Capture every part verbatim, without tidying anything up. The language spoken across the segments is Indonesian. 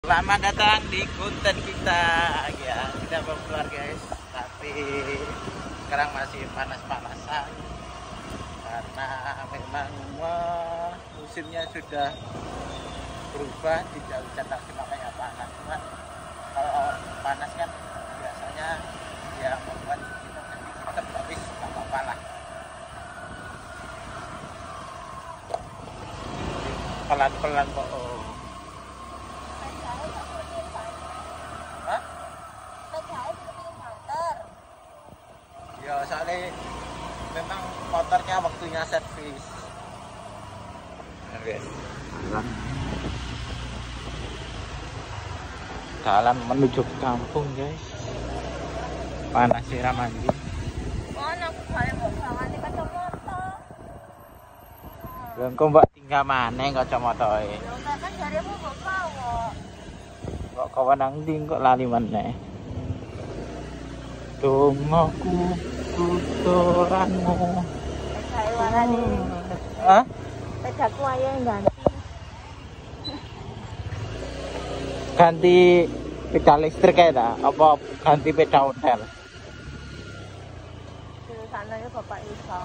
Selamat datang di konten kita. Ya, kita mau keluar guys, tapi sekarang masih panas-panasan karena memang wah, musimnya sudah berubah, tidak bisa tak semakanya panas. Cuma kalau panas kan biasanya ya membuat kita jadi tetap habis nggak apa-apa lah. Pelan-pelan kok. Oh. Ya soalnya memang motornya waktunya servis. Oke. Jalan menuju ke kampung guys. Panas sih mandi. Mana aku kali mau banget kacamata. Lha engko mbak tinggal maneh kacamata e. Ya udah kan jarimu mbok bawa. Kok kawan nang ndi kok lali meneh. Dongoku tuturanmu. Kayak warane. Hah? Pedaku ayo ganti. Ganti peda listrik kayak dah? Apa ganti peda hotel? Tulisannya Bapak Isa.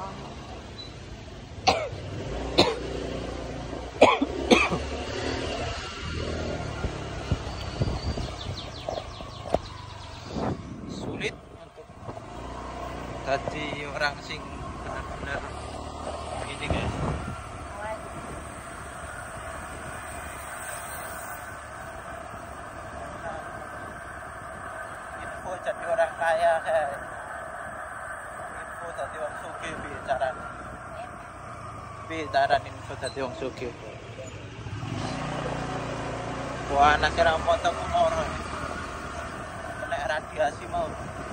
Sulit untuk jadi orang sing benar-benar ini guys. Info jadi orang kaya kayak info jadi orang sugih bicara bicara info jadi orang sugih. Wah anak kira foto orang kena radiasi mau.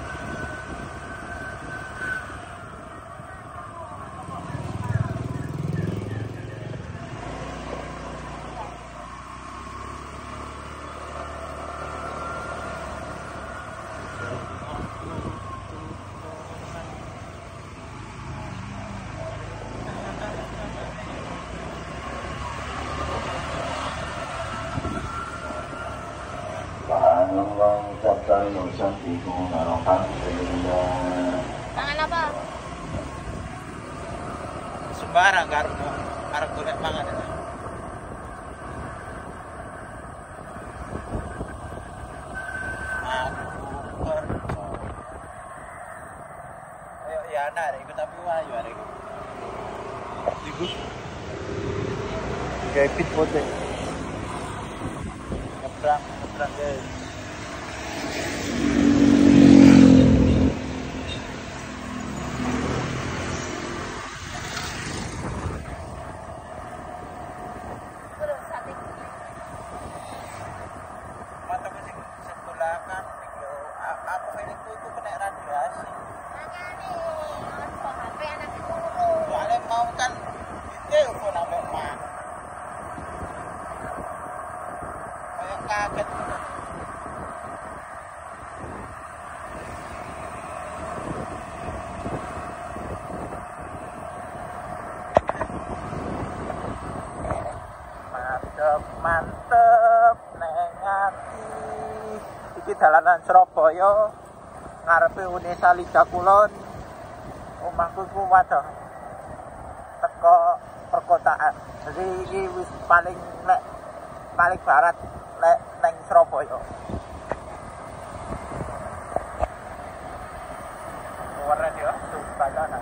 Tangan apa? Sembarang karo karo golek mangan. Aku percaya. Ayo ya anak ikut tapi wayu arek. Iku. Kayak pit foto. Nyebrang, nyebrang guys. Kaget. Mantep, mantep, neng ati. Iki dalanan Surabaya, ngarepe Unesa Liga Kulon. Omahku ku wadah teko perkotaan. Jadi iki wis paling lek paling barat lek neng Surabaya. Warna dia suka sana.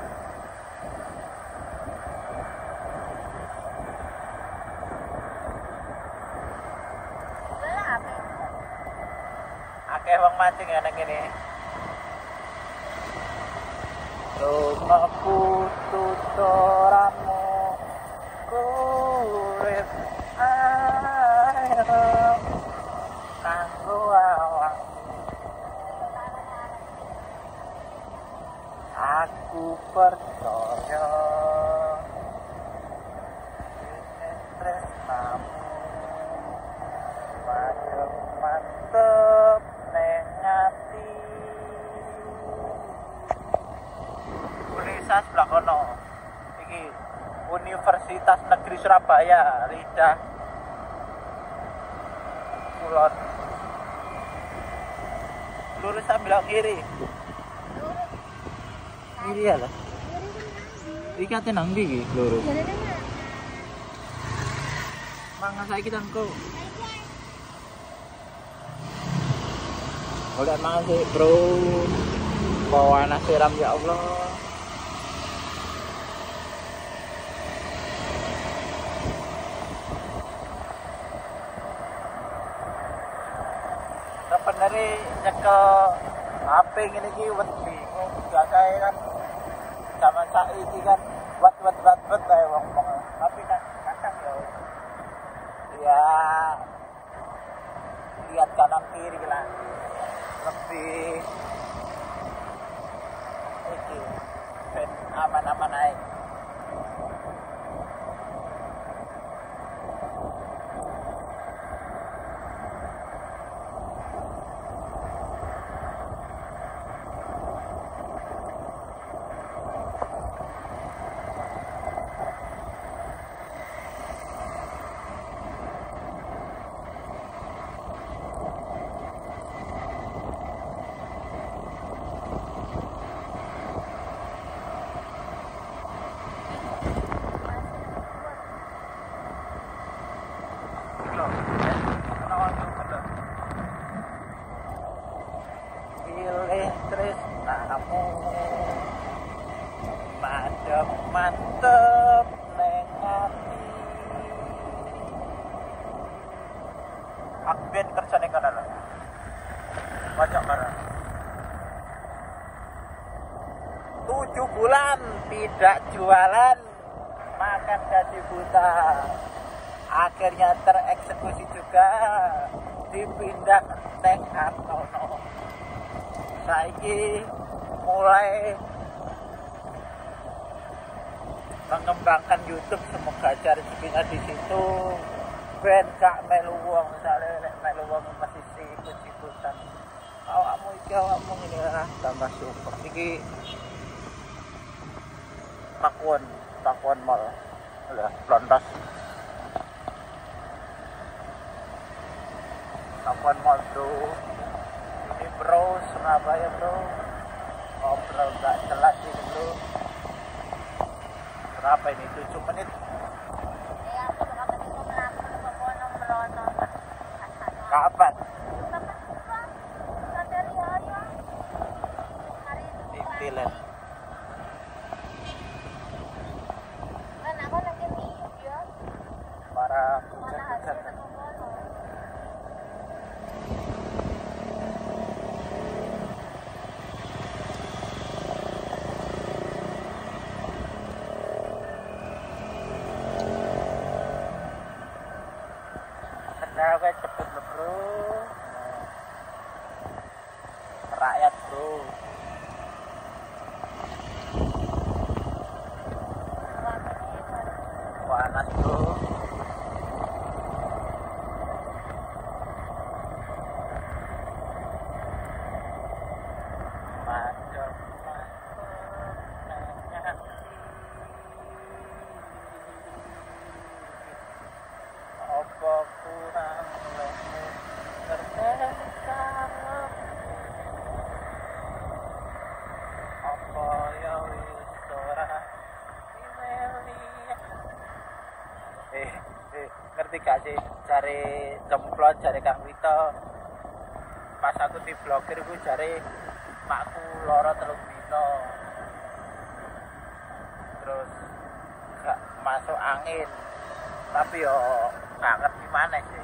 Akeh wong mancing ya nang kene. Rumahku tuturanmu kurip ayo kanggo awak aku percaya tresnamu padha mantep neng ati. Unesa sebelah kono iki Universitas Negeri Surabaya Lidah kulon. Lurus sambil kiri. Kiri ya lah. Iki kate nang ndi iki lurus? Mangan saiki tangko. Oleh mangan sih, Bro. Bawa anak siram ya Allah. Sebenarnya nyekel H P ngene iki wis bingung. Biasae kan zaman saiki kan wat-wat wat-wat kae wong-wong. Tapi kan kadang ya ya lihat kanan kiri lah. Lebih iki ben aman-aman aja. Pilih tresnamu madep mantep neng ati. Aku ben kerja ning kana lho. Banyak kana. Tujuh bulan tidak jualan, makan gaji buta. Akhirnya tereksekusi juga, dipindah neng Hartono. Saiki mulai mengembangkan YouTube, semoga aja rezekinya di situ. Ben gak melu wong, misalnya nek melu wong masih ikut-ikutan. Awakmu iki awakmu ngene lah tambah super. Iki Pakuan, Pakuan Mall. Lah, Lontos. Pakuan Mall Bro. Ini Bro, Surabaya Bro. Ngobrol gak jelas ini Bro. Berapa ini? tujuh menit. Kapan? Di Thailand. Para hujan-hujan. Kendaraan cepet loh Bro. Rakyat Bro. Panas Bro. Madem apa kurang lemu terdekat apa ya wis ora dimeli. eh eh ngerti gak sih cari jemplon cari Kang Wito pas aku di blokir ku cari makku loro telung dino terus gak masuk angin tapi yo gak ngerti mana sih.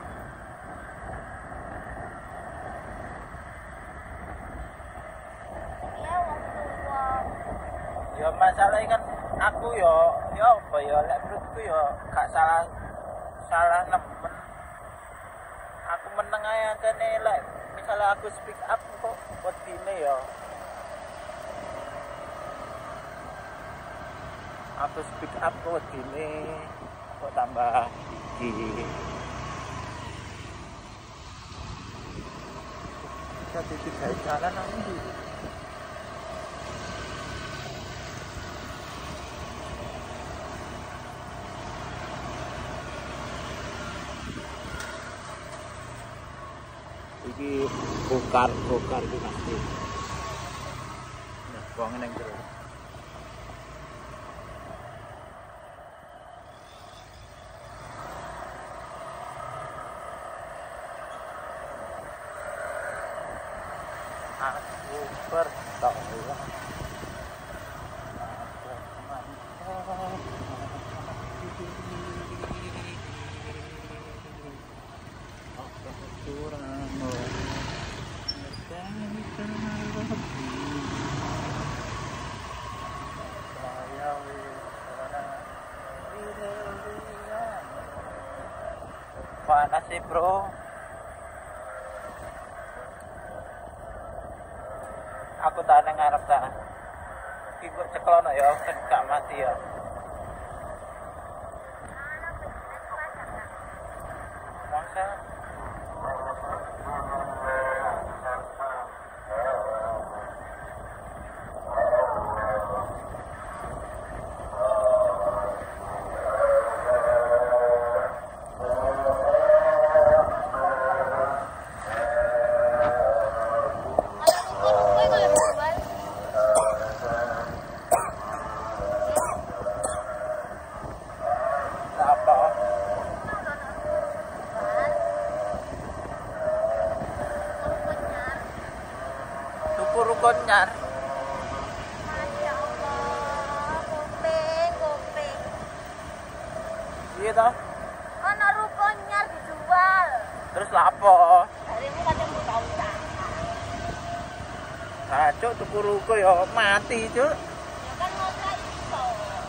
Iya, waktu tua. Ya masalahnya kan aku yo yo apa yo lek menurutku yo gak salah salah nemen. Aku meneng ae kene lek misalnya aku speak up kok wedine yo. Aku speak up kok wedine kok tambah iki. Kita titik gawe jalan nang ndi? Iki bongkar bongkar iki pasti. Nah, buangin yang terus. Aku bertolak. Panas sih bro. Aku tak ada ngarep tak. Ibu ceklono ya, gak mati ya. Masa? Konyar. Masya Allah, kuping, kuping. Iya toh? Ono rukonyar dijual. Terus lapo? Harimu katanya tahu tak? Nah, cuk tuku ruko ya mati, cuk. Ya kan ngontrak iso.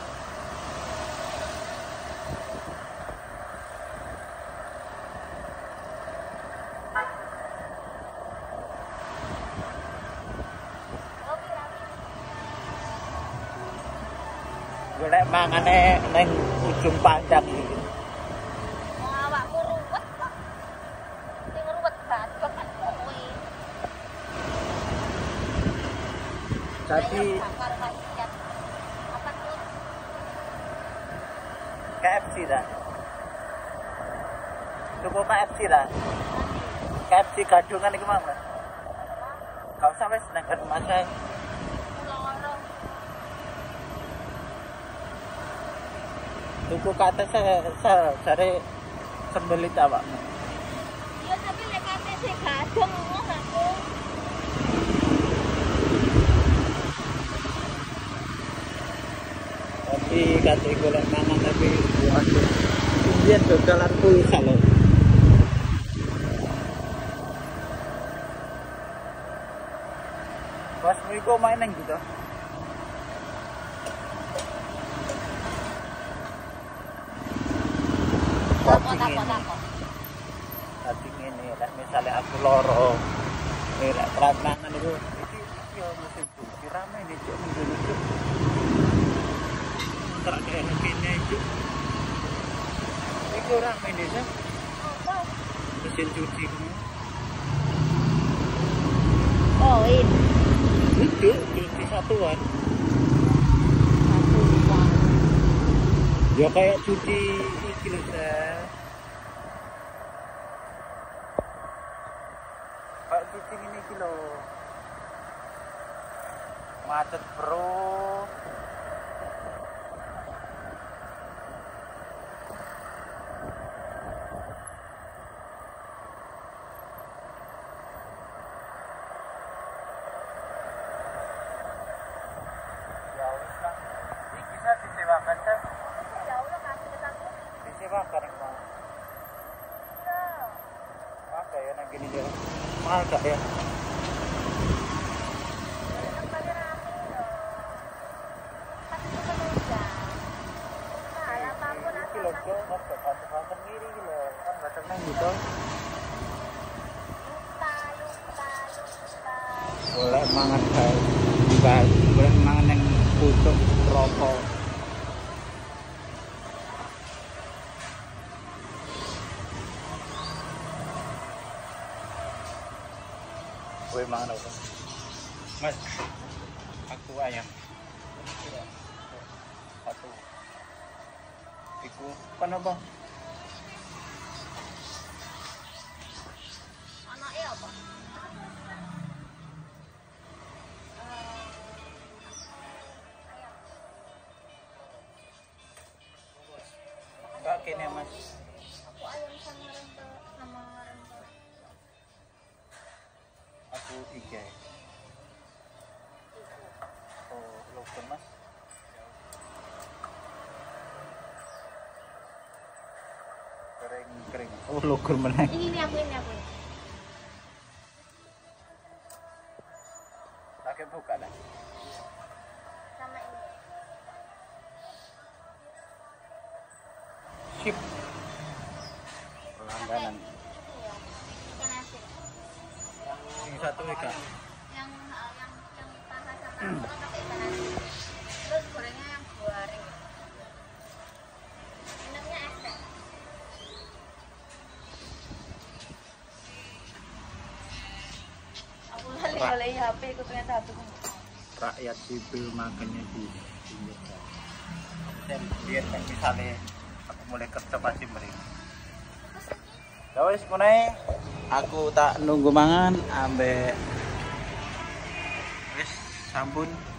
Golek mangane ning ujung panjang iki. Wong awakmu ruwet kok. Sing ruwet batok kan kowe. Jadi Bakar kasihan. Apa tuh? K F C dah. Tuku K F C dah. K F C gadungan iki mang. Kau sampai sedangkan masa Lorong. tuku kate se se jare sembelit awak. Iya tapi lek kate sing gadung ngono aku. Tapi kate golek mangan tapi waduh. Indian dodolan pulsa lho. Pas mriko main nang gitu. Takut takut takut. Tapi ini lah misalnya aku loro, ini lah kerantangan itu, ini yo musim cuci ramai nih cuk minggu itu. Terak kayak begini cuk. Ini ramai nih cuk. Mesin cuci kamu. Oh ini. Itu cuci satuan. Satuan. Ya kayak cuci iki lho Sel. Kayak cuci ini iki lho. Macet bro. Ya wis lah. Iki bisa disewakan Sel. Ya udah kasih ke aku. Disewakan yang mau. Ya. Ada ya nang gini dia. Mahal gak ya? Kembali rame loh. Kasih ke meja. Mahal apapun Iki lho kok ngopo kantor-kantor ngiri iki lho. Kan batang nang gitu. lupa lupa lupa. Boleh mangan guys. Guys, boleh mangan yang pucuk rokok. Gue mangan apa? Mas, aku ayam. Satu. Iku kenapa? Anaknya apa? kene Mas? Aku ayam sama rendang sama rendang. Aku tiga. Oh, lokum Mas. Kering kering. Oh, lokur meneh. Ini ini aku ini aku. Pakai buka lah. Sama ini. Sip. Pelangganan. Iya. Ikan asin. Yang satu ikan. Yang uh, yang yang paha sama itu pakai ikan asin. Terus gorengnya yang goreng. Minumnya es teh. Aku lali boleh H P, aku ternyata H P ku. Rakyat sipil makannya di pinggir jalan. Dan biar kan misalnya aku mulai kerja pasti mereka. Ya wis meneh aku tak nunggu mangan ambek wis sampun